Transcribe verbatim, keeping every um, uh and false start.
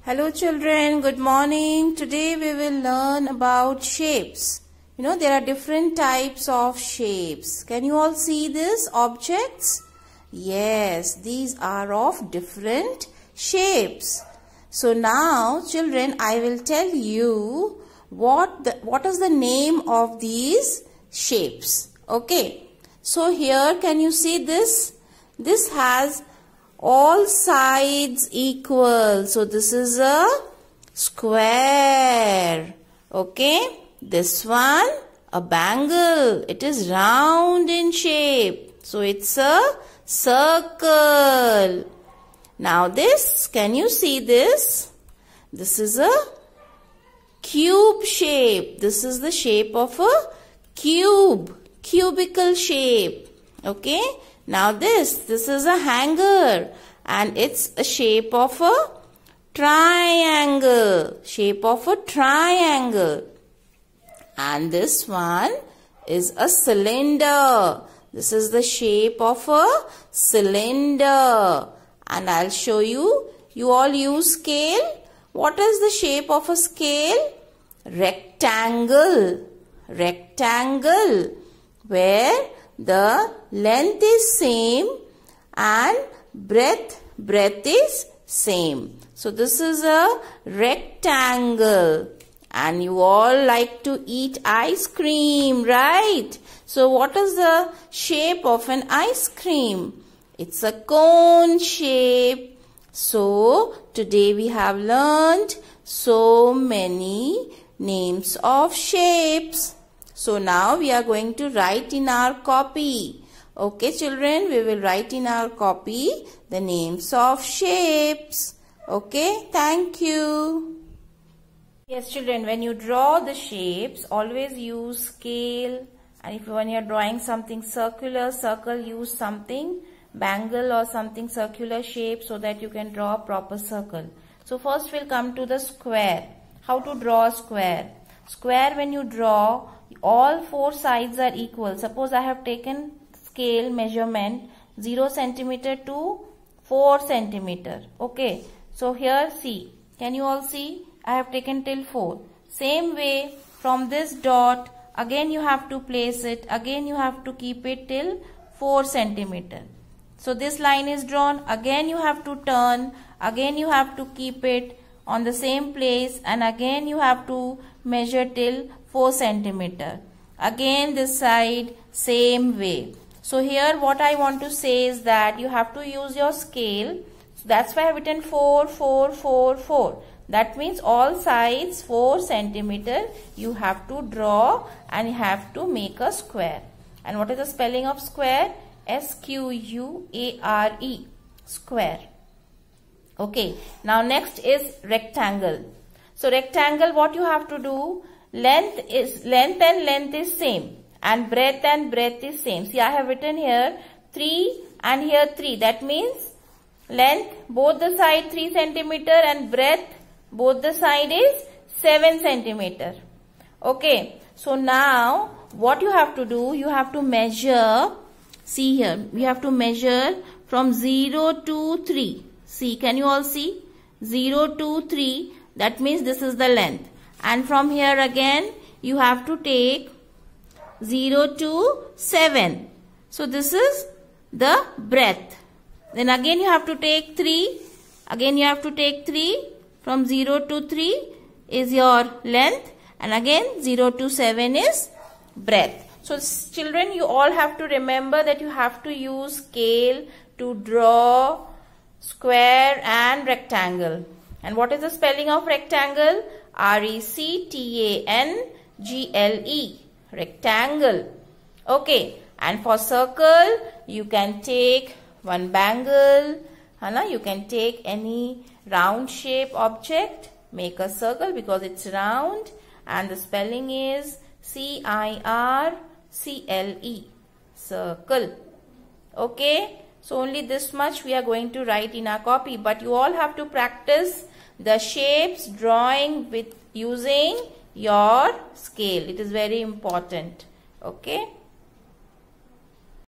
Hello children, good morning. Today we will learn about shapes. You know there are different types of shapes. Can you all see these objects? Yes, these are of different shapes. So now children, I will tell you what the, what is the name of these shapes. Okay. So here can you see this? This has all sides equal. So this is a square. Okay. This one a bangle. It is round in shape. So it's a circle. Now this, can you see this? This is a cube shape. This is the shape of a cube. Cubical shape. Okay. Now this, this is a hanger and it's a shape of a triangle. Shape of a triangle. And this one is a cylinder. This is the shape of a cylinder. And I'll show you. You all use scale. What is the shape of a scale? Rectangle. Rectangle. Where the length is same and breadth breadth is same. So this is a rectangle. And you all like to eat ice cream, right? So what is the shape of an ice cream? It's a cone shape. So today we have learned so many names of shapes. So now we are going to write in our copy. Okay children, we will write in our copy the names of shapes. Okay, thank you. Yes children, when you draw the shapes, always use scale. And if when you are drawing something circular, circle, use something bangle or something circular shape so that you can draw a proper circle. So first we'll come to the square. How to draw a square? Square, when you draw, all four sides are equal. Suppose I have taken scale measurement zero centimeter to four centimeter. Okay. So here see. Can you all see? I have taken till four. Same way from this dot again you have to place it. Again you have to keep it till four centimeter. So this line is drawn. Again you have to turn. Again you have to keep it on the same place. And again you have to measure till four centimeter. Again this side same way. So here what I want to say is that you have to use your scale. So that's why I have written four, four, four, four. That means all sides four centimeter you have to draw and you have to make a square. And what is the spelling of square? S Q U A R E. Square. Okay. Now next is rectangle. So rectangle, what you have to do? Length is length and length is same and breadth and breadth is same. See, I have written here three and here three. That means length both the side three centimeter and breadth both the side is seven centimeter. Okay. So now what you have to do? You have to measure. See here. We have to measure from zero to three. See, can you all see? zero to three. That means this is the length. And from here again, you have to take zero to seven. So this is the breadth. Then again you have to take three. Again you have to take three. From zero to three is your length. And again zero to seven is breadth. So children, you all have to remember that you have to use scale to draw square and rectangle. And what is the spelling of rectangle? R E C T A N G L E. Rectangle. Okay. And for circle, you can take one bangle. Hana, you can take any round shape object. Make a circle because it's round. And the spelling is C I R C L E. Circle. Okay. So only this much we are going to write in our copy. But you all have to practice the shapes drawing with using your scale. It is very important. Okay.